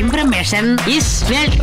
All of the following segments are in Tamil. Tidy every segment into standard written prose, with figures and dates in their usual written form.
Information is wealth.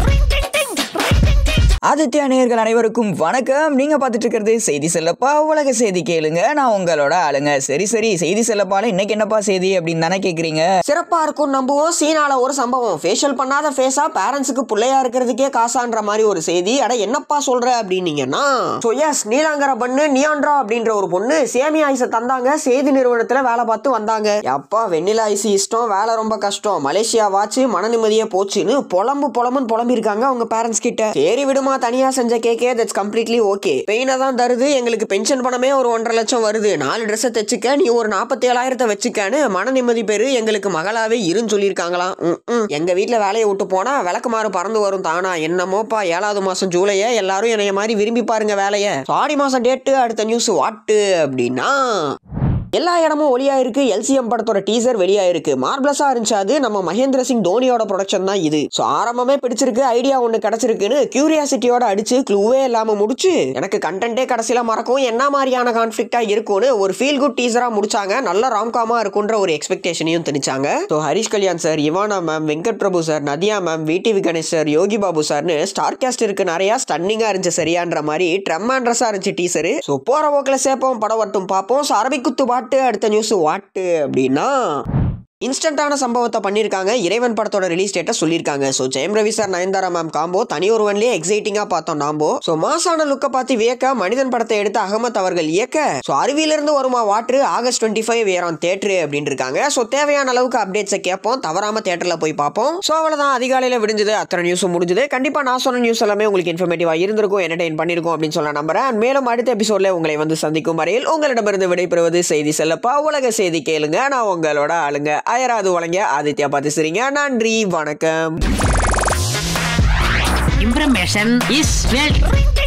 ஆதித்யா நேயர்கள் அனைவருக்கும் வணக்கம். நீங்க பார்த்துட்டு இருக்கிறது செய்தி செல்லப்பா உலக செய்தி கேளுங்க. நான் உங்களோட ஆளுங்க. சரி செய்தி செல்லப்பால இன்னைக்கு என்னப்பா செய்தி அப்படின்னு தானே கேக்குறீங்க. சிறப்பா இருக்கும் நம்புவோம். சீனால ஒரு சம்பவம், ஃபேஷியல் பண்ணாத ஃபேஸா பேரண்ட்ஸுக்கு பிள்ளையா இருக்கிறதுக்கே காசான்ற மாதிரி ஒரு செய்தி. அட என்னப்பா சொல்ற அப்படின்னீங்கன்னா, நீலாங்கர பண்ணு நியான்ட்ரா அப்படின்ற ஒரு பொண்ணு சேமியா ஐஸை தந்தாங்க. செய்தி நிறுவனத்துல வேலை பார்த்து வந்தாங்க. அப்பா வெண்ணிலா ஐஸ் இஷ்டம், வேலை ரொம்ப கஷ்டம், மலேசியா வாச்சு மன நிம்மதியே போச்சுன்னு புலம்புன்னு புலம்பிருக்காங்க அவங்க பேரண்ட்ஸ் கிட்ட. சரி விடுமா, தனியா செஞ்ச கேக்கே, தட்ஸ் கம்ப்ளீட்லி ஓகே. பெயினை தான் தருது, எங்களுக்கு பென்ஷன் பணமே ஒரு 1.5 லட்சம் வருது, 4 ட்ரெஸ்ஸை தைச்சுக்க, நீ ஒரு 47,000 வச்சுக்கன்னு மன நிம்மதி பேரு எங்களுக்கு மகளாவே இருன்னு சொல்லியிருக்காங்களாம். எங்க வீட்டுல வேலையை விட்டு போனா விளக்குமாறு பறந்து வரும் தானா. என்னமோப்பா 7வது மாசம் ஜூலைய எல்லாரும் என்னைய மாதிரி விரும்பி பாருங்க வேலையை. ஆடி மாசம் டேட்டு. அடுத்த நியூஸ் வாட்டு அப்படின்னா, எல்லா இடமும் ஒளியா இருக்கு. எல்சிஎம் படத்தோட டீசர் வெளியா இருக்கு. மார்பிளஸா இருந்துச்சு. அது நம்ம மகேந்திர சிங் தோனியோட ப்ரொடக்ஷன் தான் இது. சோ ஆரம்பமே பிடிச்சிருக்கு, ஐடியா ஒண்ணு கிடைச்சிருக்குன்னு கியூரியாசிட்டியோட அடிச்சு க்ளூவே இல்லாம முடிச்சு எனக்கு கண்டென்ட்டே கடைசியில மறக்கும், என்ன மாதிரியான கான்ஃபிளிக்டா இருக்கும்னு ஒரு ஃபீல் குட் டீசரா முடிச்சாங்க. நல்ல ராம்காமா இருக்குன்ற ஒரு எக்ஸ்பெக்டேஷனையும் திணிச்சாங்க. So Harish Kalyan sir, Ivana ma'am, Venkat Prabhu sir, Nadiya ma'am, VTV Ganesh sir, Yogi Babu சார்னு ஸ்டார் கேஸ்ட் இருக்கு நிறைய. ஸ்டன்னிங்கா இருந்துச்சு சரியான்ற மாதிரி ட்ரெமாண்ட்ரஸா இருந்துச்சு டீசர். ஸோ போற போக்கில் சேர்ப்போம், படம் வரட்டும் பார்ப்போம். ஸோ அரபிக்குத்து அடுத்த நியூஸ் வாட்டு அப்படின்னா, இன்ஸ்டன்டான சம்பவத்தை பண்ணியிருக்காங்க. இறைவன் படத்தோட ரிலீஸ் டேட்டை சொல்லியிருக்காங்க. So Jayam Ravi sir, Nayanthara ma'am combo தனி ஒருவன்லேயே எக்ஸைட்டிங்காக பார்த்தோம் நாம்போ. ஸோ மாசான லுக்கை பார்த்து வியக்க மனிதன் படத்தை எடுத்து அகமத் அவர்கள் இயக்க, ஸோ அருவியிலிருந்து வருமா வாட்ரு ஆகஸ்ட் 25 வேறான் தேட்டரு அப்படின்னு இருக்காங்க. ஸோ தேவையான அளவுக்கு அப்டேட்ஸை கேட்போம், தவறாம தேட்டரில் போய் பார்ப்போம். ஸோ அவ்வளோதான், அதிகாலையில் விடிஞ்சது, அத்தனை நியூஸும் முடிஞ்சது. கண்டிப்பாக நான் சொன்ன நியூஸ் எல்லாமே உங்களுக்கு இன்ஃபர்மேட்டிவாக இருந்திருக்கும், என்டர்டெயின் பண்ணியிருக்கும் அப்படின்னு சொல்ல நம்புறேன். மேலும் அடுத்த எபிசோட்ல உங்களை வந்து சந்திக்கும் வரையில் உங்களிடமிருந்து விடைபெறுவது செய்தி செல்லப்பா உலக செய்தி கேளுங்க. நான் உங்களோட ஆளுங்க. அயராது வழங்க ஆதித்யா பார்த்து சரிங்க. நன்றி, வணக்கம். Information is wealth.